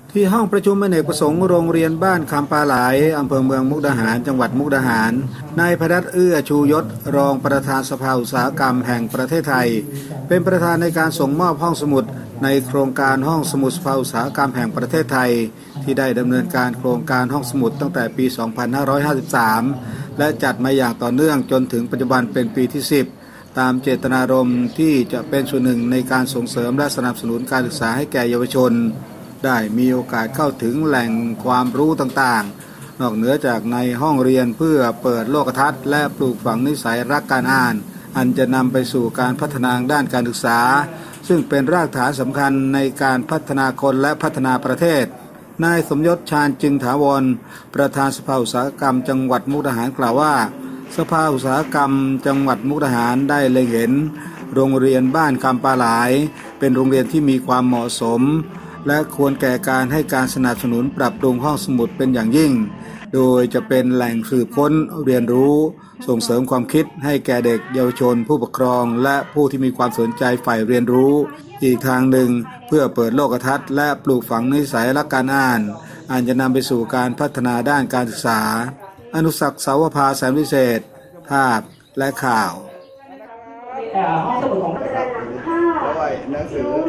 ที่ห้องประชุมอเนกประสงค์โรงเรียนบ้านคำปาหลายอำเภอเมืองมุกดาหารจังหวัดมุกดาหารนายพดัฒน์เอื้อชูยศรองประธานสภาอุตสาหกรรมแห่งประเทศไทยเป็นประธานในการส่งมอบห้องสมุดในโครงการห้องสมุดสภาอุตสาหกรรมแห่งประเทศไทยที่ได้ดำเนินการโครงการห้องสมุดตั้งแต่ปี 2553 และจัดมาอย่างต่อเนื่องจนถึงปัจจุบันเป็นปีที่ 10ตามเจตนารมณ์ที่จะเป็นส่วนหนึ่งในการส่งเสริมและสนับสนุนการศึกษาให้แก่เยาวชนได้มีโอกาสเข้าถึงแหล่งความรู้ต่างๆนอกเหนือจากในห้องเรียนเพื่อเปิดโลกทัศน์และปลูกฝังนิสัยรักการอ่านอันจะนำไปสู่การพัฒนาด้านการศึกษาซึ่งเป็นรากฐานสำคัญในการพัฒนาคนและพัฒนาประเทศนายสมยศชาญจึงถาวรประธานสภาอุตสาหกรรมจังหวัดมุกดาหารกล่าวว่าสภาอุตสาหกรรมจังหวัดมุกดาหารได้เล็งเห็นโรงเรียนบ้านคำปาหลายเป็นโรงเรียนที่มีความเหมาะสมและควรแก่การให้การสนับสนุนปรับปรุงห้องสมุดเป็นอย่างยิ่งโดยจะเป็นแหล่งสืบค้นเรียนรู้ส่งเสริมความคิดให้แก่เด็กเยาวชนผู้ปกครองและผู้ที่มีความสนใจใฝ่เรียนรู้อีกทางหนึ่งเพื่อเปิดโลกทัศน์และปลูกฝังนิสัยรักการอ่านอันจะนำไปสู่การพัฒนาด้านการศึกษาอนุศักดิ์สาวภาแสนวิเศษภาพและข่าวห้องสมุดของเพราะว่าหนังสือ